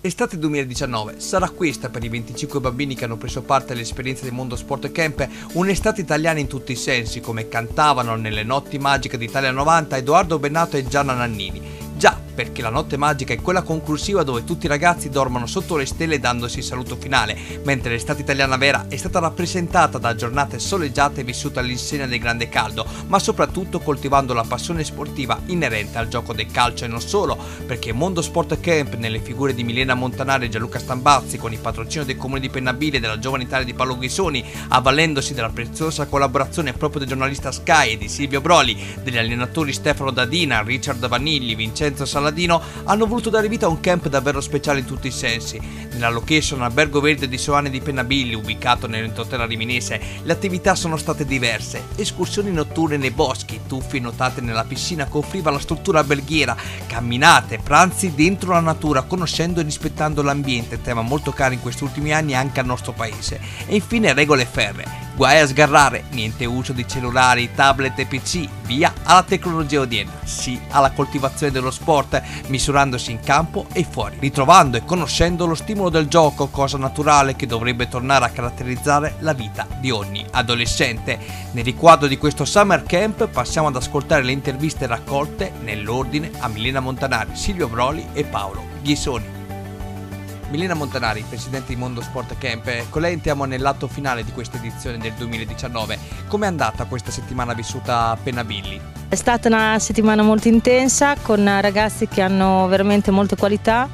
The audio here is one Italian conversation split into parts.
Estate 2019 sarà questa per i 25 bambini che hanno preso parte all'esperienza del Mondo Sport Camp, un'estate italiana in tutti i sensi, come cantavano nelle notti magiche d'Italia 90 Edoardo Bennato e Gianna Nannini. Già, perché la notte magica è quella conclusiva dove tutti i ragazzi dormono sotto le stelle dandosi il saluto finale, mentre l'estate italiana vera è stata rappresentata da giornate soleggiate vissute all'insegna del grande caldo, ma soprattutto coltivando la passione sportiva inerente al gioco del calcio e non solo, perché Mondo Sport Camp, nelle figure di Milena Montanari e Gianluca Stambazzi, con il patrocinio del Comune di Pennabilli e della Giovane Italia di Paolo Ghisoni, avvalendosi della preziosa collaborazione proprio del giornalista Sky e di Silvio Broli, degli allenatori Stefano Dadina, Richard Vanilli, Vincenzo Saladino, hanno voluto dare vita a un camp davvero speciale in tutti i sensi. Nella location Albergo Verde di Soane di Pennabilli, ubicato nell'entroterra riminese, le attività sono state diverse: escursioni notturne nei boschi, tuffi nuotate nella piscina che offriva la struttura alberghiera, camminate, pranzi dentro la natura, conoscendo e rispettando l'ambiente, tema molto caro in questi ultimi anni anche al nostro paese. E infine regole ferree: guai a sgarrare, niente uso di cellulari, tablet e PC, via alla tecnologia odierna, sì alla coltivazione dello sport, misurandosi in campo e fuori, ritrovando e conoscendo lo stimolo del gioco, cosa naturale che dovrebbe tornare a caratterizzare la vita di ogni adolescente. Nel riquadro di questo Summer Camp passiamo ad ascoltare le interviste raccolte nell'ordine a Milena Montanari, Silvio Broli e Paolo Ghisoni. Milena Montanari, presidente di Mondo Sport Camp, con lei entriamo nell'atto finale di questa edizione del 2019. Com'è andata questa settimana vissuta a Pennabilli? È stata una settimana molto intensa, con ragazzi che hanno veramente molte qualità.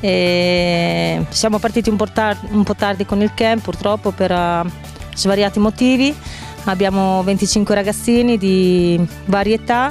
Siamo partiti un po' tardi con il camp, purtroppo, per svariati motivi. Abbiamo 25 ragazzini di varie età,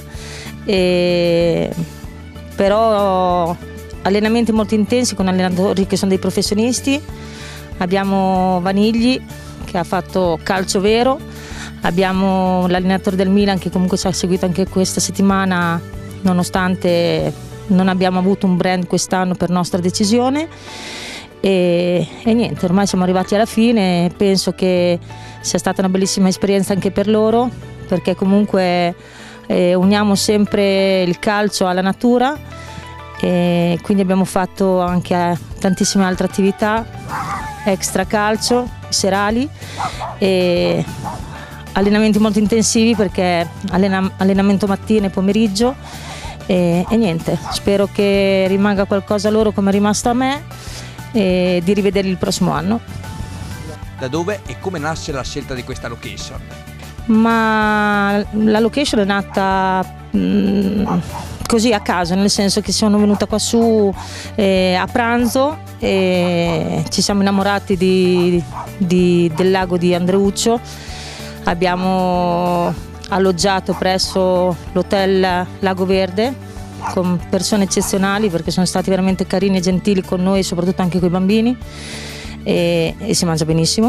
però allenamenti molto intensi con allenatori che sono dei professionisti. Abbiamo Vanigli che ha fatto calcio vero, abbiamo l'allenatore del Milan che comunque ci ha seguito anche questa settimana, nonostante non abbiamo avuto un brand quest'anno per nostra decisione. E niente, ormai siamo arrivati alla fine. Penso che sia stata una bellissima esperienza anche per loro, perché comunque uniamo sempre il calcio alla natura. E quindi abbiamo fatto anche tantissime altre attività extra calcio, serali, e allenamenti molto intensivi, perché allenamento mattina e pomeriggio, e niente, spero che rimanga qualcosa a loro come è rimasto a me, e di rivederli il prossimo anno. Da dove e come nasce la scelta di questa location? Ma la location è nata così a caso, nel senso che sono venuta qua su a pranzo e ci siamo innamorati del lago di Andreuccio. Abbiamo alloggiato presso l'hotel Lago Verde con persone eccezionali, perché sono stati veramente carini e gentili con noi, soprattutto anche con i bambini, e si mangia benissimo.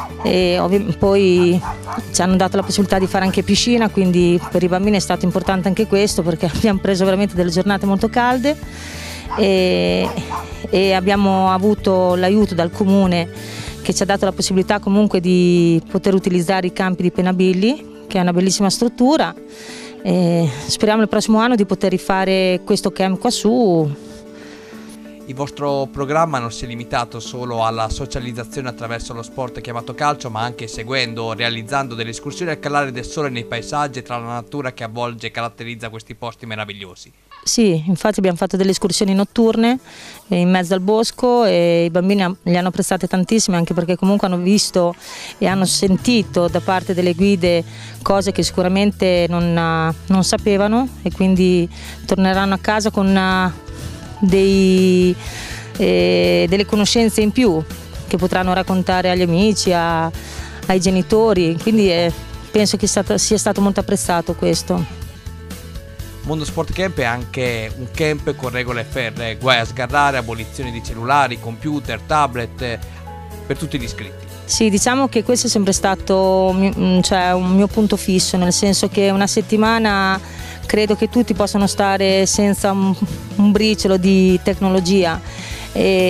Poi ci hanno dato la possibilità di fare anche piscina, quindi per i bambini è stato importante anche questo, perché abbiamo preso veramente delle giornate molto calde, e abbiamo avuto l'aiuto dal comune che ci ha dato la possibilità comunque di poter utilizzare i campi di Pennabilli, che è una bellissima struttura, e speriamo il prossimo anno di poter rifare questo camp qua su. Il vostro programma non si è limitato solo alla socializzazione attraverso lo sport chiamato calcio, ma anche realizzando delle escursioni al calare del sole nei paesaggi tra la natura che avvolge e caratterizza questi posti meravigliosi. Sì, infatti abbiamo fatto delle escursioni notturne in mezzo al bosco, e i bambini le hanno apprezzate tantissime, anche perché comunque hanno visto e hanno sentito da parte delle guide cose che sicuramente non sapevano, e quindi torneranno a casa con delle conoscenze in più che potranno raccontare agli amici, ai genitori, quindi penso che sia stato molto apprezzato questo. Mondo Sport Camp è anche un camp con regole ferree: guai a sgarrare, abolizione di cellulari, computer, tablet, per tutti gli iscritti. Sì, diciamo che questo è sempre stato un mio punto fisso, nel senso che una settimana credo che tutti possano stare senza un briciolo di tecnologia,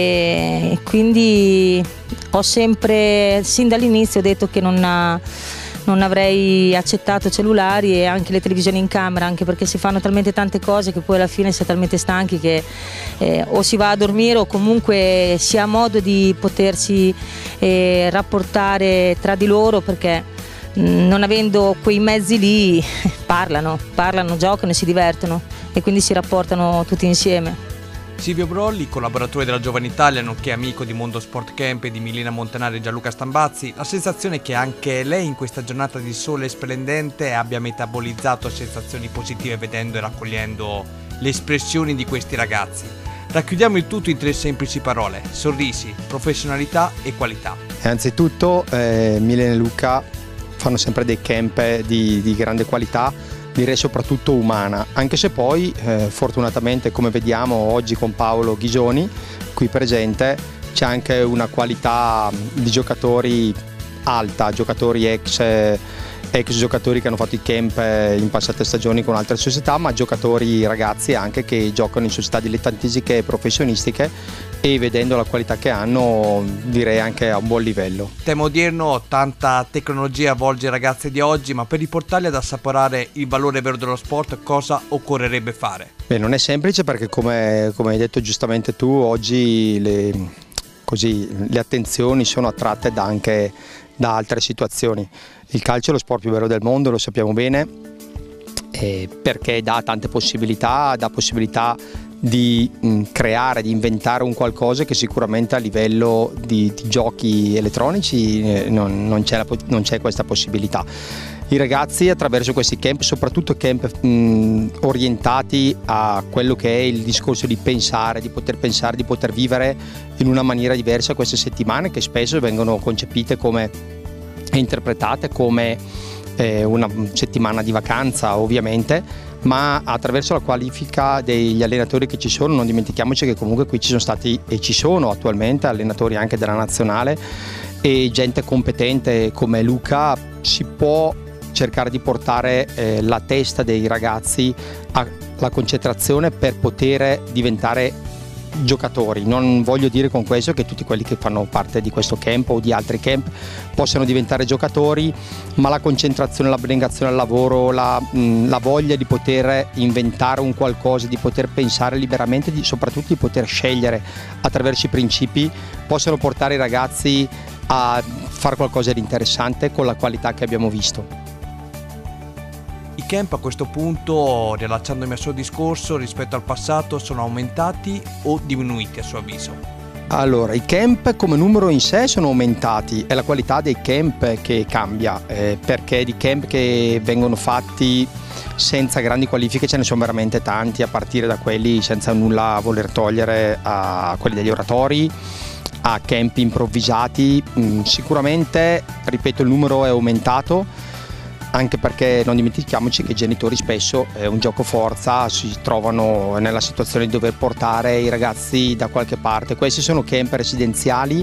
e quindi ho sempre, sin dall'inizio, detto che non non avrei accettato cellulari e anche le televisioni in camera, anche perché si fanno talmente tante cose che poi alla fine si è talmente stanchi che o si va a dormire o comunque si ha modo di potersi rapportare tra di loro, perché non avendo quei mezzi lì parlano, giocano e si divertono e quindi si rapportano tutti insieme. Silvio Brolli, collaboratore della Giovane Italia, nonché amico di Mondo Sport Camp e di Milena Montanari e Gianluca Stambazzi, la sensazione è che anche lei in questa giornata di sole splendente abbia metabolizzato sensazioni positive vedendo e raccogliendo le espressioni di questi ragazzi. Racchiudiamo il tutto in 3 semplici parole: sorrisi, professionalità e qualità. Anzitutto Milena e Luca fanno sempre dei camp di grande qualità, direi soprattutto umana, anche se poi fortunatamente, come vediamo oggi con Paolo Ghisoni qui presente, c'è anche una qualità di giocatori alta, giocatori ex giocatori che hanno fatto i camp in passate stagioni con altre società, ma giocatori ragazzi anche che giocano in società dilettantistiche e professionistiche, e vedendo la qualità che hanno direi anche a un buon livello. Tema odierno, tanta tecnologia avvolge i ragazzi di oggi, ma per riportarli ad assaporare il valore vero dello sport cosa occorrerebbe fare? Beh, non è semplice perché come hai detto giustamente tu, oggi le attenzioni sono attratte anche da altre situazioni. Il calcio è lo sport più bello del mondo, lo sappiamo bene, perché dà tante possibilità, dà possibilità di creare, di inventare un qualcosa che sicuramente a livello di giochi elettronici non c'è questa possibilità. I ragazzi attraverso questi camp, soprattutto camp orientati a quello che è il discorso di pensare, di poter vivere in una maniera diversa queste settimane, che spesso vengono concepite e interpretate come una settimana di vacanza ovviamente, ma attraverso la qualifica degli allenatori che ci sono. Non dimentichiamoci che comunque qui ci sono stati e ci sono attualmente allenatori anche della nazionale e gente competente come Luca. Si può cercare di portare la testa dei ragazzi alla concentrazione per poter diventare giocatori. Non voglio dire con questo che tutti quelli che fanno parte di questo camp o di altri camp possano diventare giocatori, ma la concentrazione, l'abnegazione al lavoro, la voglia di poter inventare un qualcosa, di poter pensare liberamente, soprattutto di poter scegliere attraverso i principi, possono portare i ragazzi a fare qualcosa di interessante con la qualità che abbiamo visto. I camp a questo punto, rilacciandomi al suo discorso, rispetto al passato sono aumentati o diminuiti a suo avviso? Allora, i camp come numero in sé sono aumentati, è la qualità dei camp che cambia, perché di camp che vengono fatti senza grandi qualifiche ce ne sono veramente tanti, a partire da quelli senza nulla voler togliere a quelli degli oratori, a camp improvvisati. Sicuramente, ripeto, il numero è aumentato, anche perché non dimentichiamoci che i genitori spesso un gioco forza si trovano nella situazione di dover portare i ragazzi da qualche parte. Questi sono camp residenziali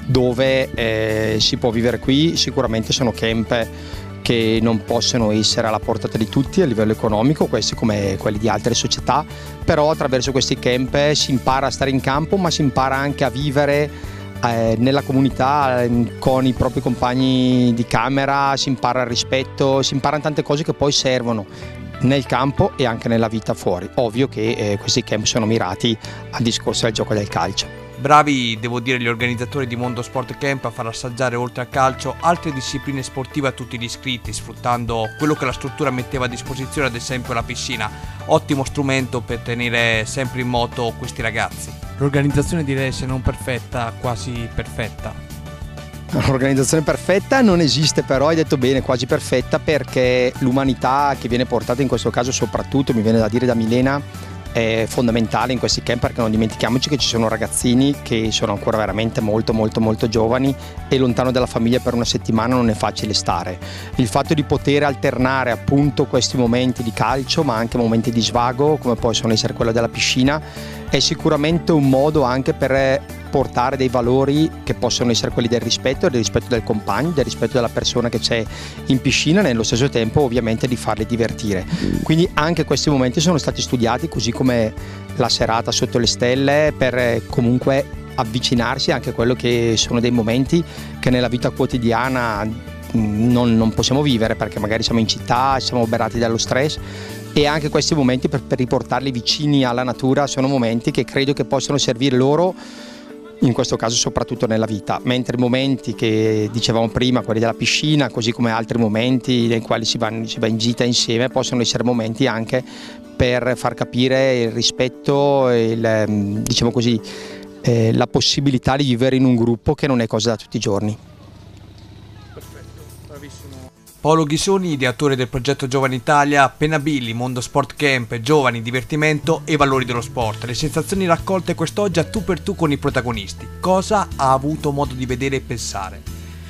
dove si può vivere qui, sicuramente sono camp che non possono essere alla portata di tutti a livello economico, questi come quelli di altre società, però attraverso questi camp si impara a stare in campo, ma si impara anche a vivere nella comunità con i propri compagni di camera, si impara il rispetto, si imparano tante cose che poi servono nel campo e anche nella vita fuori. Ovvio che questi camp sono mirati al discorso del gioco del calcio. Bravi, devo dire, gli organizzatori di Mondo Sport Camp a far assaggiare oltre al calcio altre discipline sportive a tutti gli iscritti, sfruttando quello che la struttura metteva a disposizione, ad esempio la piscina. Ottimo strumento per tenere sempre in moto questi ragazzi. L'organizzazione direi, se non perfetta, quasi perfetta. L'organizzazione perfetta non esiste, però hai detto bene, quasi perfetta, perché l'umanità che viene portata in questo caso, soprattutto mi viene da dire da Milena, è fondamentale in questi camp, perché non dimentichiamoci che ci sono ragazzini che sono ancora veramente molto giovani e lontano dalla famiglia per una settimana non è facile stare. Il fatto di poter alternare appunto questi momenti di calcio ma anche momenti di svago come possono essere quello della piscina è sicuramente un modo anche per portare dei valori che possono essere quelli del rispetto del compagno, del rispetto della persona che c'è in piscina, e nello stesso tempo ovviamente di farli divertire. Quindi anche questi momenti sono stati studiati, così come la serata sotto le stelle, per comunque avvicinarsi anche a quello che sono dei momenti che nella vita quotidiana non possiamo vivere, perché magari siamo in città, siamo oberati dallo stress, e anche questi momenti per riportarli vicini alla natura sono momenti che credo che possano servire loro, in questo caso soprattutto nella vita, mentre i momenti che dicevamo prima, quelli della piscina, così come altri momenti nei quali si va in gita insieme, possono essere momenti anche per far capire il rispetto e diciamo così, la possibilità di vivere in un gruppo, che non è cosa da tutti i giorni. Perfetto, bravissimo. Paolo Ghisoni, ideatore del progetto Giovani Italia, Penabilli, Mondo Sport Camp, Giovani, Divertimento e Valori dello Sport. Le sensazioni raccolte quest'oggi a tu per tu con i protagonisti. Cosa ha avuto modo di vedere e pensare?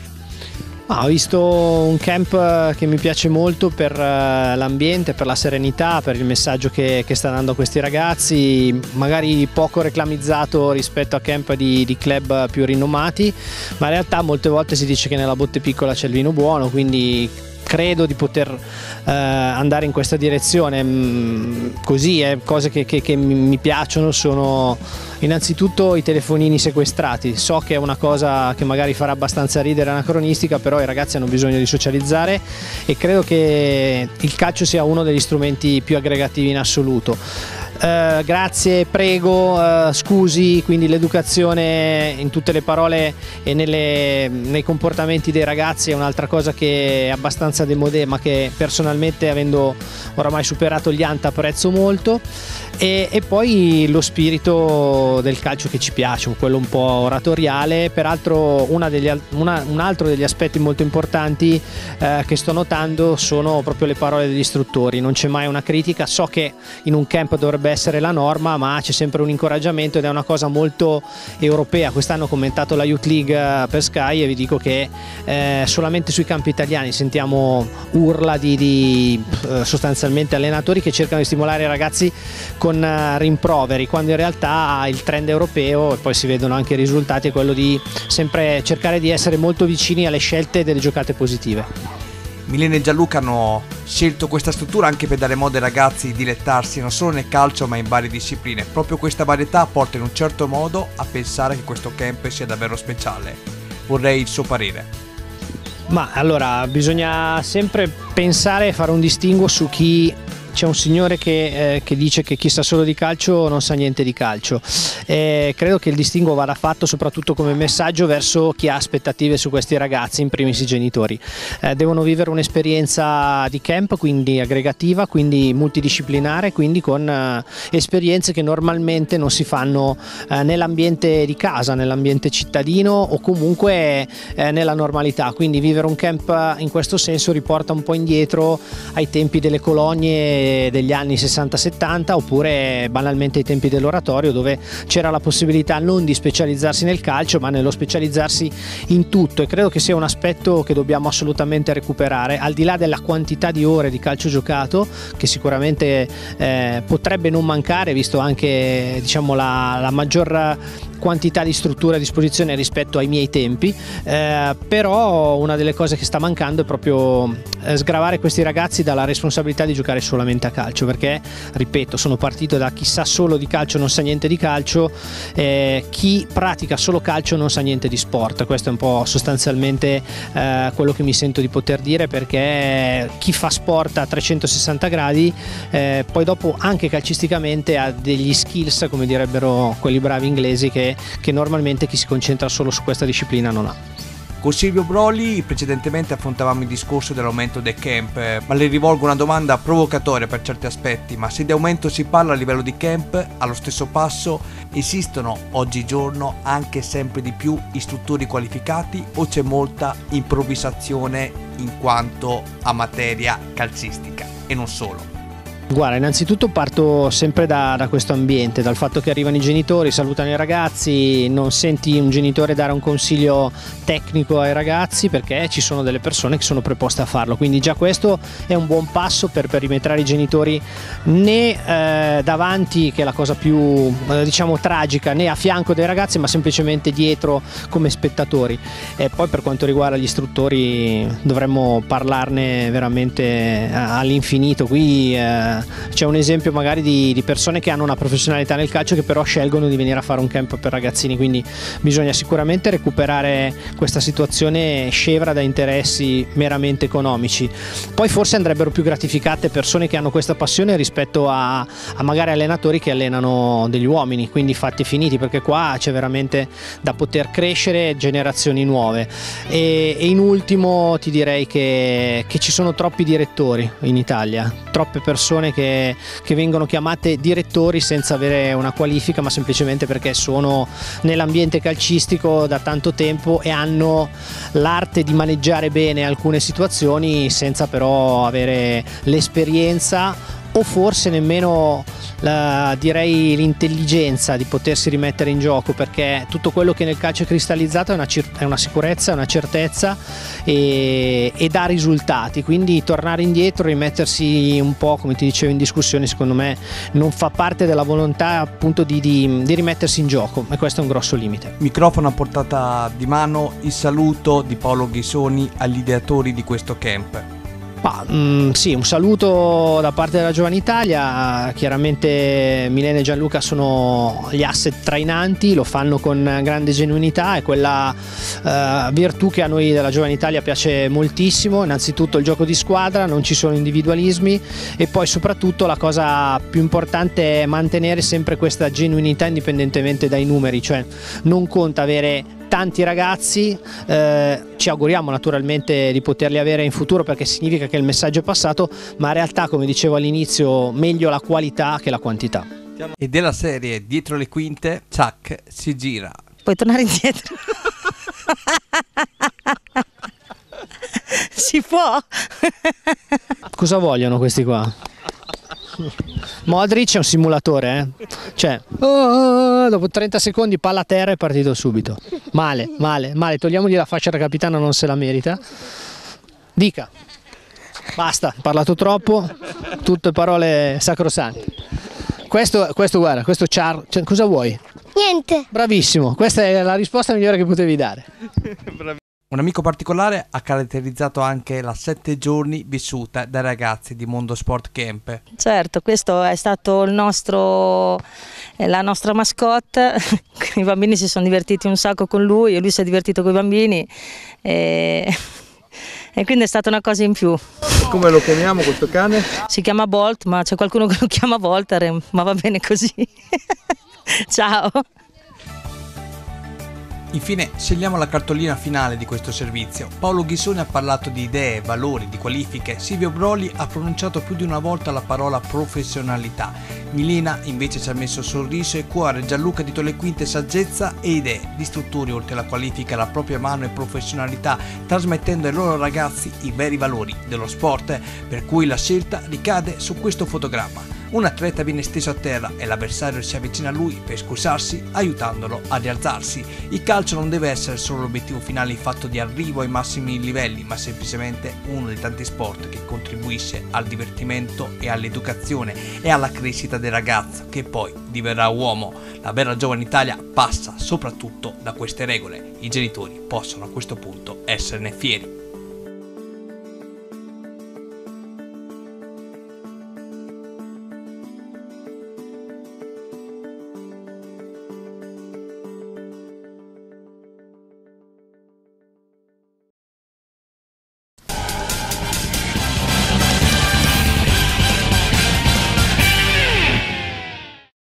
Ho visto un camp che mi piace molto per l'ambiente, per la serenità, per il messaggio che sta dando a questi ragazzi, magari poco reclamizzato rispetto a camp di club più rinomati, ma in realtà molte volte si dice che nella botte piccola c'è il vino buono, quindi credo di poter andare in questa direzione. Così, cose che mi piacciono sono innanzitutto i telefonini sequestrati. So che è una cosa che magari farà abbastanza ridere, anacronistica, però i ragazzi hanno bisogno di socializzare e credo che il calcio sia uno degli strumenti più aggregativi in assoluto. Grazie, prego, scusi, quindi l'educazione in tutte le parole e nei comportamenti dei ragazzi è un'altra cosa che è abbastanza démodé, ma che personalmente, avendo oramai superato gli ant, apprezzo molto. E poi lo spirito del calcio che ci piace, quello un po' oratoriale. Peraltro un altro degli aspetti molto importanti che sto notando sono proprio le parole degli istruttori. Non c'è mai una critica, so che in un camp dovrebbe essere la norma, ma c'è sempre un incoraggiamento ed è una cosa molto europea. Quest'anno ho commentato la Youth League per Sky e vi dico che solamente sui campi italiani sentiamo urla di sostanzialmente allenatori che cercano di stimolare i ragazzi con rimproveri, quando in realtà il trend europeo, e poi si vedono anche i risultati, è quello di sempre cercare di essere molto vicini alle scelte delle giocate positive. Milena e Gianluca hanno scelto questa struttura anche per dare modo ai ragazzi di dilettarsi non solo nel calcio ma in varie discipline. Proprio questa varietà porta in un certo modo a pensare che questo camp sia davvero speciale. Vorrei il suo parere. Ma allora, bisogna sempre pensare e fare un distinguo su chi. C'è un signore che dice che chi sa solo di calcio non sa niente di calcio. Credo che il distinguo vada fatto soprattutto come messaggio verso chi ha aspettative su questi ragazzi, in primis i genitori. Devono vivere un'esperienza di camp, quindi aggregativa, quindi multidisciplinare, quindi con esperienze che normalmente non si fanno nell'ambiente di casa, nell'ambiente cittadino o comunque nella normalità. Quindi vivere un camp in questo senso riporta un po' indietro ai tempi delle colonie degli anni 60-70, oppure banalmente ai tempi dell'oratorio, dove c'era la possibilità non di specializzarsi nel calcio ma nello specializzarsi in tutto, e credo che sia un aspetto che dobbiamo assolutamente recuperare, al di là della quantità di ore di calcio giocato, che sicuramente potrebbe non mancare, visto anche, diciamo, la maggior quantità di strutture a disposizione rispetto ai miei tempi, però una delle cose che sta mancando è proprio sgravare questi ragazzi dalla responsabilità di giocare solamente a calcio, perché, ripeto, sono partito da chi sa solo di calcio non sa niente di calcio, chi pratica solo calcio non sa niente di sport. Questo è un po' sostanzialmente quello che mi sento di poter dire, perché chi fa sport a 360 gradi poi dopo anche calcisticamente ha degli skills, come direbbero quelli bravi inglesi, che normalmente chi si concentra solo su questa disciplina non ha. Con Silvio Broli precedentemente affrontavamo il discorso dell'aumento del camp, ma le rivolgo una domanda provocatoria per certi aspetti: ma se di aumento si parla a livello di camp, allo stesso passo esistono oggigiorno anche sempre di più istruttori qualificati, o c'è molta improvvisazione in quanto a materia calcistica e non solo? Guarda, innanzitutto parto sempre da questo ambiente, dal fatto che arrivano i genitori, salutano i ragazzi, non senti un genitore dare un consiglio tecnico ai ragazzi, perché ci sono delle persone che sono preposte a farlo, quindi già questo è un buon passo per perimetrare i genitori, né davanti, che è la cosa più diciamo tragica, né a fianco dei ragazzi, ma semplicemente dietro come spettatori. E poi per quanto riguarda gli istruttori dovremmo parlarne veramente all'infinito. Qui c'è un esempio magari di persone che hanno una professionalità nel calcio che però scelgono di venire a fare un camp per ragazzini, quindi bisogna sicuramente recuperare questa situazione scevra da interessi meramente economici. Poi forse andrebbero più gratificate persone che hanno questa passione rispetto a magari allenatori che allenano degli uomini, quindi fatti finiti, perché qua c'è veramente da poter crescere generazioni nuove. E in ultimo ti direi che ci sono troppi direttori in Italia, troppe persone che vengono chiamate direttori senza avere una qualifica, ma semplicemente perché sono nell'ambiente calcistico da tanto tempo e hanno l'arte di maneggiare bene alcune situazioni senza però avere l'esperienza o forse nemmeno direi l'intelligenza di potersi rimettere in gioco, perché tutto quello che nel calcio è cristallizzato è una sicurezza, è una certezza e dà risultati, quindi tornare indietro, rimettersi un po', come ti dicevo, in discussione, secondo me non fa parte della volontà appunto di rimettersi in gioco, e questo è un grosso limite. Microfono a portata di mano, il saluto di Paolo Ghisoni agli ideatori di questo camp. Sì, un saluto da parte della Giovane Italia. Chiaramente Milena e Gianluca sono gli asset trainanti, lo fanno con grande genuinità, è quella virtù che a noi della Giovane Italia piace moltissimo. Innanzitutto il gioco di squadra, non ci sono individualismi, e poi soprattutto la cosa più importante è mantenere sempre questa genuinità indipendentemente dai numeri, cioè non conta avere tanti ragazzi, ci auguriamo naturalmente di poterli avere in futuro perché significa che il messaggio è passato, ma in realtà, come dicevo all'inizio, meglio la qualità che la quantità. E della serie Dietro le quinte, Chuck si gira. Puoi tornare indietro? Si può? Cosa vogliono questi qua? Modric è un simulatore, cioè dopo 30 secondi palla a terra, è partito subito. Male, togliamogli la fascia da capitano, non se la merita. Dica, basta, ha parlato troppo, tutte parole sacrosante. Questo guarda, questo cioè, cosa vuoi? Niente. Bravissimo, questa è la risposta migliore che potevi dare. Un amico particolare ha caratterizzato anche la 7 giorni vissuta dai ragazzi di Mondo Sport Camp. Certo, questo è stato la nostra mascotte. I bambini si sono divertiti un sacco con lui e lui si è divertito con i bambini e quindi è stata una cosa in più. Come lo chiamiamo questo cane? Si chiama Bolt, ma c'è qualcuno che lo chiama Volter, ma va bene così. Ciao! Infine, scegliamo la cartolina finale di questo servizio. Paolo Ghisoni ha parlato di idee, valori, di qualifiche. Silvio Broli ha pronunciato più di una volta la parola professionalità. Milena invece ci ha messo sorriso e cuore. Gianluca dietro le quinte, saggezza e idee. Di strutture oltre la qualifica, la propria mano e professionalità, trasmettendo ai loro ragazzi i veri valori dello sport, per cui la scelta ricade su questo fotogramma. Un atleta viene steso a terra e l'avversario si avvicina a lui per scusarsi, aiutandolo a rialzarsi. Il calcio non deve essere solo l'obiettivo finale, il fatto di arrivo ai massimi livelli, ma semplicemente uno dei tanti sport che contribuisce al divertimento e all'educazione e alla crescita del ragazzo che poi diverrà uomo. La vera Giovane Italia passa soprattutto da queste regole. I genitori possono a questo punto esserne fieri.